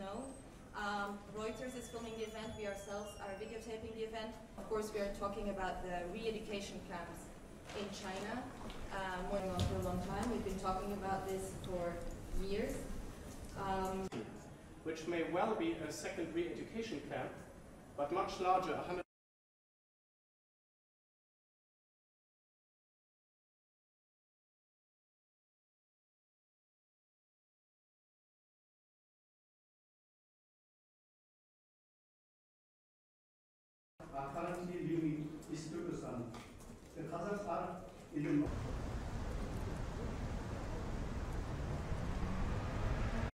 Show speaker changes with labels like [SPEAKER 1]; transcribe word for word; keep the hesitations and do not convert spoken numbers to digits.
[SPEAKER 1] know. Um, Reuters is filming the event. We ourselves are videotaping the event. Of course, we are talking about the re-education camps in China. Um, going on for a long time. We've been talking about this for years. Um,
[SPEAKER 2] which may well be a second re-education camp, but much larger, one hundred
[SPEAKER 3] are currently living in Uzbekistan. The Kazakhs are in the